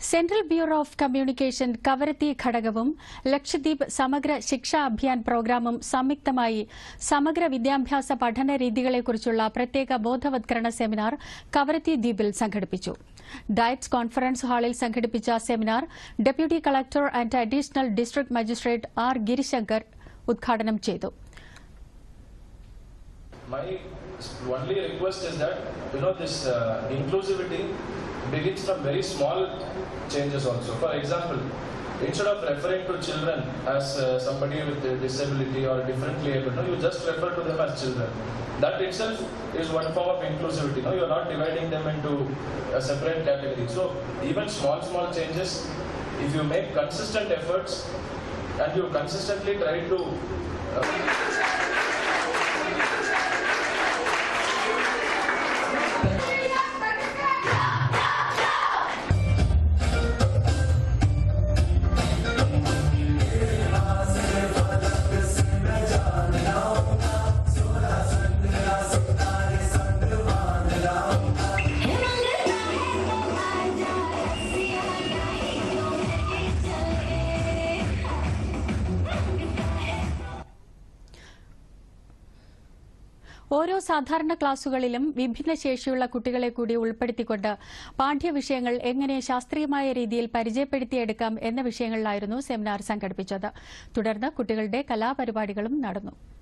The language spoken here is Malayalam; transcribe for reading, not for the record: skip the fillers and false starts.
Central bureau of communication Kavaratti ഘടകവും ലക്ഷദ്വീപ് സമഗ്ര ശിക്ഷാ അഭിയാൻ പ്രോഗ്രാമും സംയുക്തമായി സമഗ്ര വിദ്യാഭ്യാസ പഠന രീതികളെക്കുറിച്ചുള്ള പ്രത്യേക ബോധവത്കരണ സെമിനാർ കവരത്തി ദ്വീപിൽ സംഘടിപ്പിച്ചു. ഡയറ്റ്സ് കോൺഫറൻസ് ഹാളിൽ സംഘടിപ്പിച്ച seminar deputy collector and additional district magistrate R Girishankar ഉദ്ഘാടനം ചെയ്തു. My only request is that this inclusivity begins from very small changes also. For example, instead of referring to children as somebody with a disability or differently able, you just refer to them as children. That itself is one form of inclusivity. You are not dividing them into a separate category. So even small changes, if you make consistent efforts and you consistently try to ഓരോ സാധാരണ ക്ലാസുകളിലും വിഭിന്നശേഷിയുള്ള കുട്ടികളെ കൂടി ഉൾപ്പെടുത്തിക്കൊണ്ട് പാഠ്യവിഷയങ്ങൾ എങ്ങനെ ശാസ്ത്രീയമായ രീതിയിൽ പരിചയപ്പെടുത്തിയെടുക്കാം എന്ന വിഷയങ്ങളിലായിരുന്നു സെമിനാർ സംഘടിപ്പിച്ചത്. തുടർന്ന് കുട്ടികളുടെ കലാപരിപാടികളും നടന്നു.